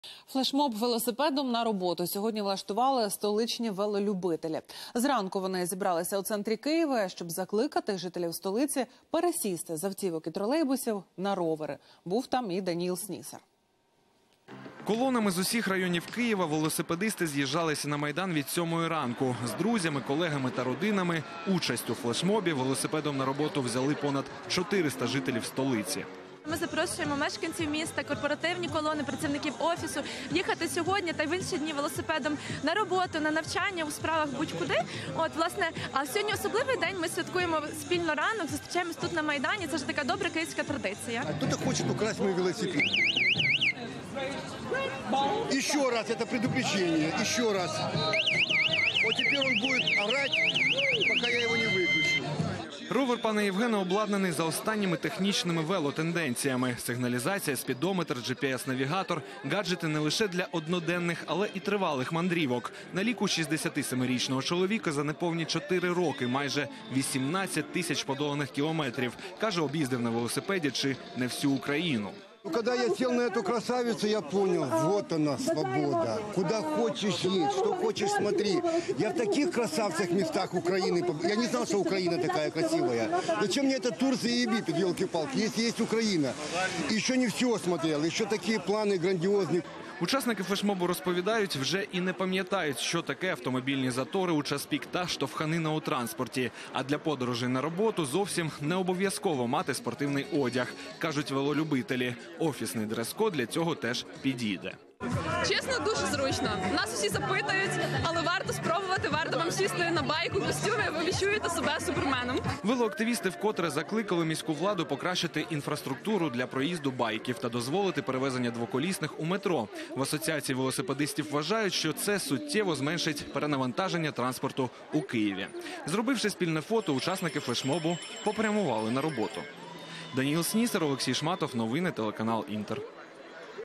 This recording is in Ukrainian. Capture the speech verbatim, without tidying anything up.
Флешмоб велосипедом на роботу сьогодні влаштували столичні велолюбителі. Зранку вони зібралися у центрі Києва, щоб закликати жителів столиці пересісти з автівок і тролейбусів на ровери. Був там і Даніл Снісар. Колонами з усіх районів Києва велосипедисти з'їжджалися на Майдан від сьомої ранку. З друзями, колегами та родинами участь у флешмобі велосипедом на роботу взяли понад чотириста жителів столиці. Ми запрошуємо мешканців міста, корпоративні колони, працівників офісу їхати сьогодні та й в інші дні велосипедом на роботу, на навчання, у справах будь-куди. От, власне, а сьогодні особливий день, ми святкуємо спільно ранок, зустрічаємось тут на Майдані. Це ж така добра київська традиція. А хто-то хоче украсть мій велосипед. Еще раз, это предупреждение, еще раз. Вот теперь он будет орать, пока я его не выключу. Ровер пана Євгена обладнаний за останніми технічними велотенденціями. Сигналізація, спідометр, джі пі ес-навігатор – гаджети не лише для одноденних, але і тривалих мандрівок. На ліку шістдесятисемирічного чоловіка за неповні чотири роки майже вісімнадцять тисяч подоланих кілометрів. Каже, об'їздив на велосипеді чи не всю Україну. Когда я сел на эту красавицу, я понял, вот она, свобода. Куда хочешь едь, что хочешь смотри. Я в таких красавцах местах Украины, я не знал, что Украина такая красивая. Зачем мне это Турция и Египет, елки-палки, если есть Украина? Еще не все смотрел, еще такие планы грандиозные. Учасники флешмобу розповідають, вже і не пам'ятають, що таке автомобільні затори у час пік та штовханина у транспорті. А для подорожей на роботу зовсім не обов'язково мати спортивний одяг, кажуть велолюбителі. Офісний дрес-код для цього теж підійде. Чесно, дуже зручно. Нас усі запитують, але варто спробувати, варто вам сісти на байку, костюмі, ви відчуєте себе суперменом. Велоактивісти вкотре закликали міську владу покращити інфраструктуру для проїзду байків та дозволити перевезення двоколісних у метро. В асоціації велосипедистів вважають, що це суттєво зменшить перенавантаження транспорту у Києві. Зробивши спільне фото, учасники флешмобу попрямували на роботу. Даніл Снісар, Олексій Шматов, новини, телеканал «Інтер».